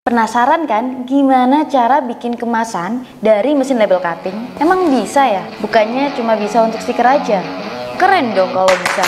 Penasaran kan gimana cara bikin kemasan dari mesin label cutting? Emang bisa ya? Bukannya cuma bisa untuk stiker aja? Keren dong kalau bisa.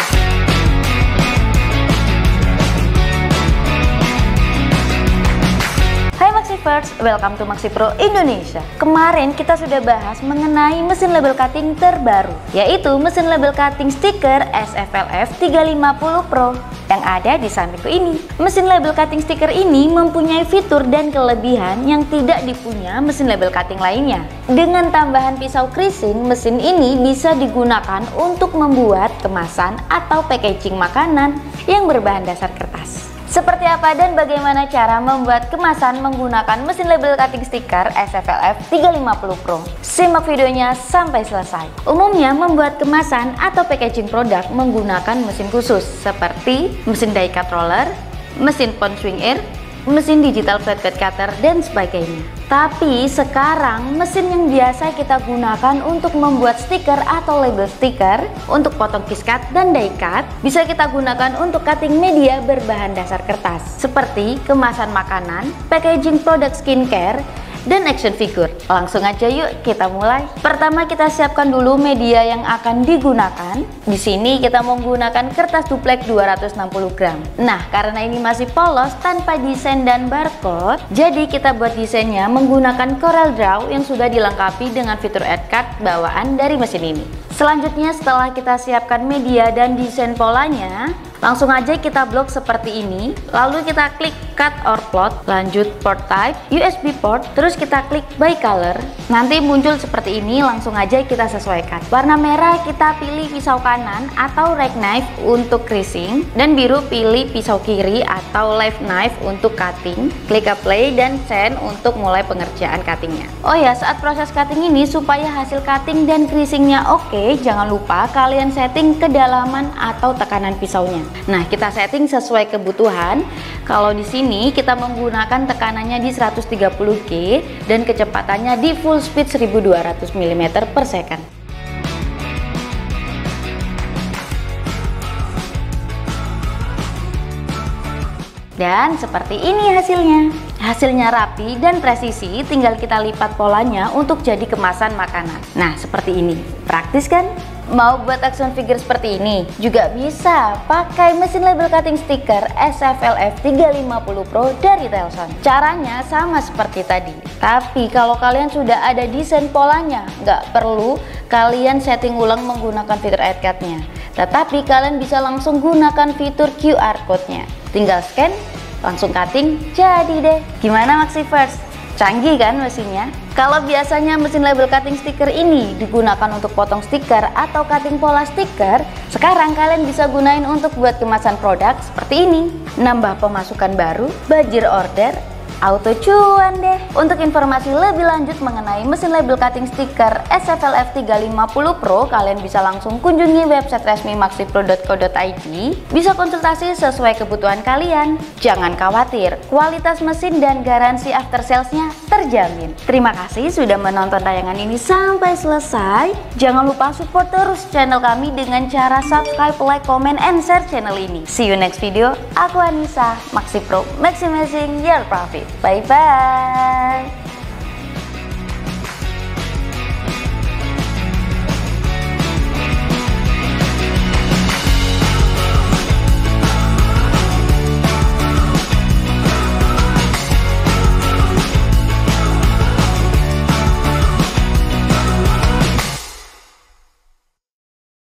Hai Maxifers, welcome to Maxipro Indonesia. Kemarin kita sudah bahas mengenai mesin label cutting terbaru, yaitu mesin label cutting stiker SFLF 350 Pro yang ada di sampingku ini. Mesin label cutting stiker ini mempunyai fitur dan kelebihan yang tidak dipunya mesin label cutting lainnya. Dengan tambahan pisau creasing, mesin ini bisa digunakan untuk membuat kemasan atau packaging makanan yang berbahan dasar kertas. Seperti apa dan bagaimana cara membuat kemasan menggunakan mesin label cutting stiker SFLF 350 Pro? Simak videonya sampai selesai. Umumnya membuat kemasan atau packaging produk menggunakan mesin khusus seperti mesin die cut roller, mesin pond swing air, mesin digital flatbed cutter, dan sebagainya. Tapi sekarang mesin yang biasa kita gunakan untuk membuat stiker atau label stiker, untuk potong kiss cut dan die cut, bisa kita gunakan untuk cutting media berbahan dasar kertas seperti kemasan makanan, packaging produk skincare, dan action figure. Langsung aja yuk kita mulai. Pertama kita siapkan dulu media yang akan digunakan. Di sini kita menggunakan kertas duplek 260 gram. Nah, karena ini masih polos tanpa desain dan barcode, jadi kita buat desainnya menggunakan Corel Draw yang sudah dilengkapi dengan fitur add cut bawaan dari mesin ini. Selanjutnya setelah kita siapkan media dan desain polanya, langsung aja kita blok seperti ini. Lalu kita klik cut or plot, lanjut port type, USB port, terus kita klik by color. Nanti muncul seperti ini, langsung aja kita sesuaikan. Warna merah kita pilih pisau kanan atau right knife untuk creasing, dan biru pilih pisau kiri atau left knife untuk cutting. Klik apply dan send untuk mulai pengerjaan cuttingnya. Oh ya, saat proses cutting ini supaya hasil cutting dan creasingnya oke, jangan lupa kalian setting kedalaman atau tekanan pisaunya. Nah, kita setting sesuai kebutuhan. Kalau di sini kita menggunakan tekanannya di 130G dan kecepatannya di full speed 1200 mm per second. Dan seperti ini hasilnya. Hasilnya rapi dan presisi, tinggal kita lipat polanya untuk jadi kemasan makanan. Nah, seperti ini. Praktis kan? Mau buat action figure seperti ini? Juga bisa pakai mesin label cutting stiker SFLF 350 Pro dari Telson. Caranya sama seperti tadi. Tapi kalau kalian sudah ada desain polanya, nggak perlu kalian setting ulang menggunakan fitur add cut-nya. Tetapi kalian bisa langsung gunakan fitur QR code-nya. Tinggal scan, langsung cutting, jadi deh. Gimana Maxifers? Canggih kan mesinnya? Kalau biasanya mesin label cutting stiker ini digunakan untuk potong stiker atau cutting pola stiker, sekarang kalian bisa gunain untuk buat kemasan produk seperti ini. Nambah pemasukan baru, bajir order, auto cuan deh. Untuk informasi lebih lanjut mengenai mesin label cutting stiker SFLF 350 Pro, kalian bisa langsung kunjungi website resmi maxipro.co.id. Bisa konsultasi sesuai kebutuhan kalian. Jangan khawatir, kualitas mesin dan garansi after sales-nya terjamin. Terima kasih sudah menonton tayangan ini sampai selesai. Jangan lupa support terus channel kami dengan cara subscribe, like, comment, and share channel ini. See you next video. Aku Anissa, Maxipro, maximizing your profit. Bye-bye.